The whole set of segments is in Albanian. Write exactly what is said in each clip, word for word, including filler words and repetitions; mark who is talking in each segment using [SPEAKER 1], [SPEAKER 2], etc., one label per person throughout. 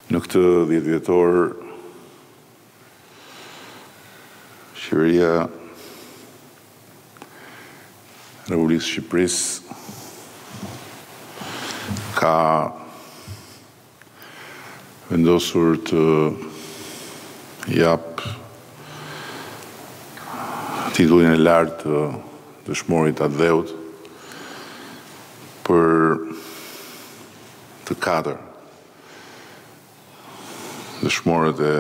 [SPEAKER 1] Në këtë dhjetë vjetor, qeveria Republikës Shqipërisë ka vendosur të jap titullin e lartë të dëshmorit atë dheut për të katër dëshmorët e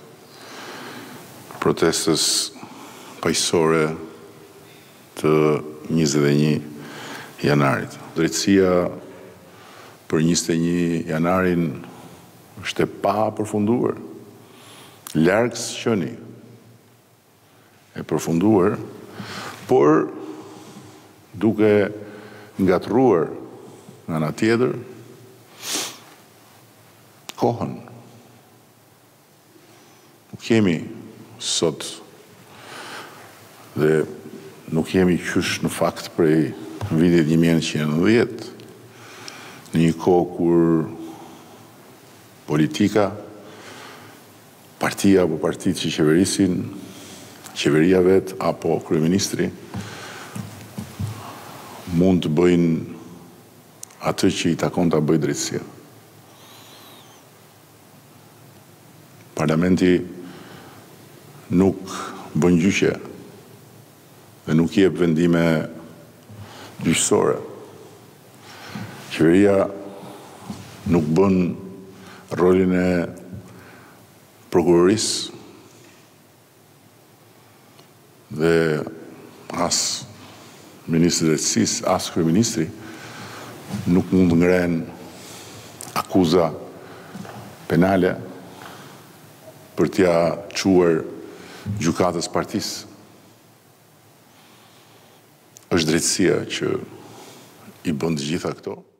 [SPEAKER 1] protestës paqësore të njëzet e një janarit. Drejtësia për njëzet e një janarin është e pa përfunduar, largës qëni e përfunduar, por duke ngatruar nga ana tjetër kohën. Nuk kemi sot dhe nuk jemi qysh në fakt prej vitit një mijë e nëntëqind e nëntëdhjetë, në një kohë kur politika, partia apo partitë që qeverisin, qeveria vetë apo kryeministri mund të bëjnë atë që i takon të bëjë drejtësia. Parlamenti nuk bën gjyqje dhe nuk jep vendime gjyqësore. Qeveria nuk bën rolin e prokurorisë dhe as ministri i drejtësisë, as kryeministri nuk mund të ngrenë akuza penale për t'ja quar gjykatës partisë. Është drejtësia që i bën të gjitha këto.